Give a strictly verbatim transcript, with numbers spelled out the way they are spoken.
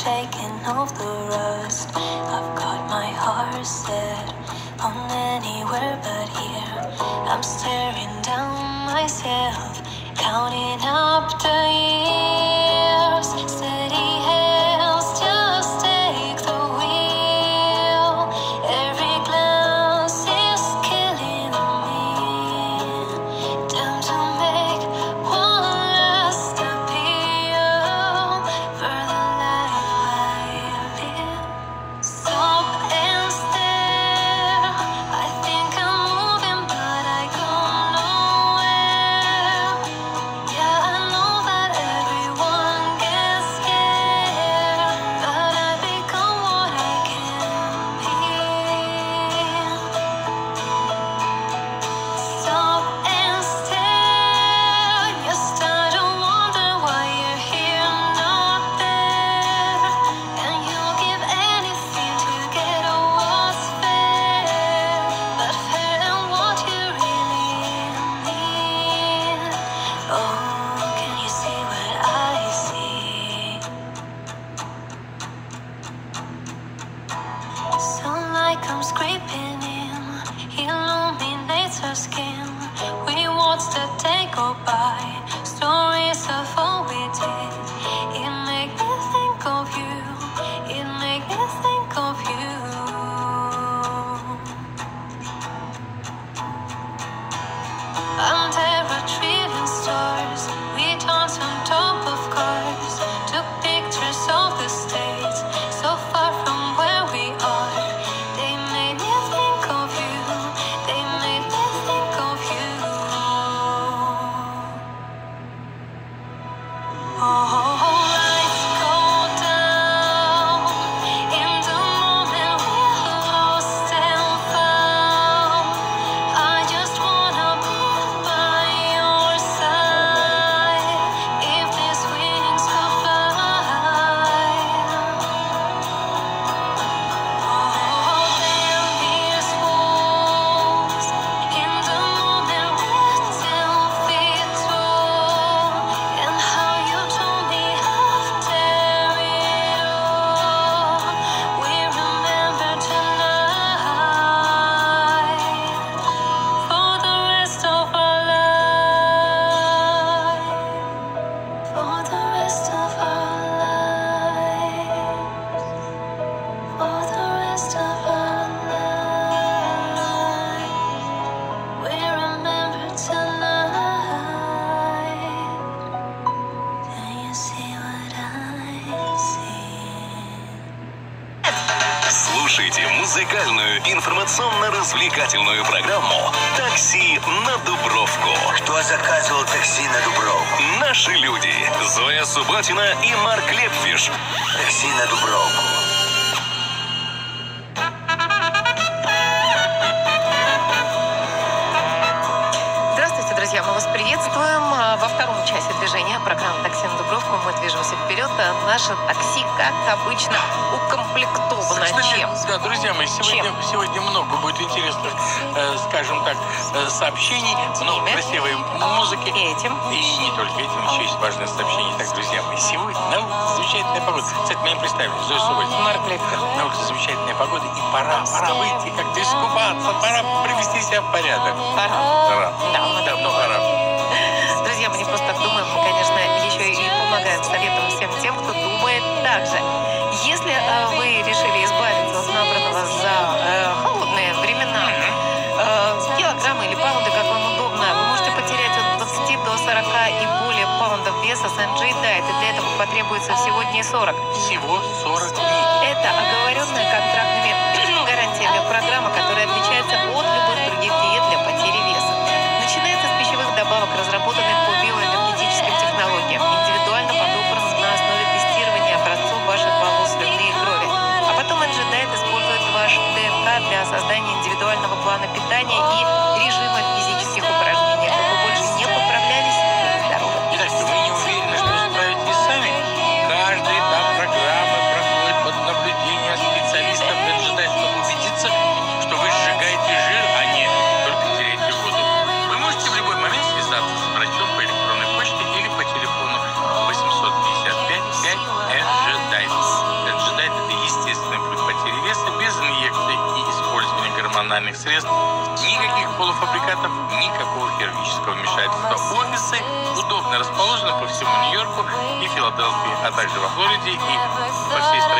shaking off the rust. I've got my heart set on anywhere but here. I'm staring down myself, counting up the years. Steady hands, just take the wheel. Every glance is killing me. Time to make one last appeal for the life I live. Stop and stare. I think I'm moving, but I go nowhere. Yeah, I know that everyone gets scared, but I become what I can be. Stop and stare. You start to wonder why you're here, not there, and you'll give anything to get what's fair, but fair and what you really need. Oh, can you see what I see? Sunlight comes creeping in, illuminates our skin. We watch the day go by, stories of all we did. It make me think of you, it make me think of you. Under a trillion stars, we danced on top of cars, took pictures of the states, so far from where we are. They made me think of you, they made me think of you. Oh, lights go down, in the moment we're lost and found. I just wanna be by your side, if these wings could fly. Oh, then these walls, in the moment we're ten feet tall, and how you told me after it all, we remember tonight for the rest of our life, for the rest of our life, for the rest of our life, we remember tonight. Can you see what I see? Слушайте музыкальную информационно-развлекательную программу «Такси на Дубровку». Кто заказывал такси на Дубровку? Наши люди. Зоя Субботина и Марк Лепфиш. Такси на Дубровку. Здравствуйте, друзья, мы вас приветствуем. А, Во втором часе движения программы «Такси на Дубровку» мы движемся вперед. А Наше такси, как обычно, укомплектовано Кстати, чем? да, друзья мои, сегодня, сегодня много будет интересных, э, скажем так, э, сообщений, много Ними. красивой музыки. И этим. И не только этим, еще есть важное сообщение. Так, друзья мои, сегодня на улице замечательная погода. Кстати, меня представили, Зоя Субботина. Марк Лепфиш. На улице замечательная погода, и пора, пора выйти, как-то искупаться, пора привести себя в порядок. Пора. Пора. Да, мы так Давно думаем. пора. Друзья, мы не просто так думаем, мы, конечно, еще и помогаем советом всем тем, кто думает так же. Если э, вы решили избавиться от набранного за э, холодные времена э, килограммы или паунды, как вам удобно, вы можете потерять от двадцати до сорока и более паундов веса с эн джи Diet, и для этого потребуется всего дней сорок. Всего сорок дней. Это оговоренная контрактными гарантиями программа, которая отличается от любых других диет для потери веса. Начинается с пищевых добавок, разработанных по биоэнергетическим технологиям, индивидуально подобранных на основе тестирования образцов ваших волос, слюны и крови. А потом эн джи Diet использует ваш дэ эн ка для создания индивидуального плана питания и режима физических упражнений, чтобы вы больше не поправлялись, были здоровы. Итак, вы не уверены, что вы справитесь сами? Каждый этап программы проходит под наблюдением специалистов эн джи Diet, чтобы убедиться, что вы сжигаете жир, а не только теряете воду. Вы можете в любой момент связаться с врачом по электронной почте или по телефону восемьсот пятьдесят пять пять эн джи Diet. рациональных средств, никаких полуфабрикатов, никакого хирургического вмешательства. Офисы удобно расположены по всему Нью-Йорку и Филадельфии, а также во Флориде и по всей стране.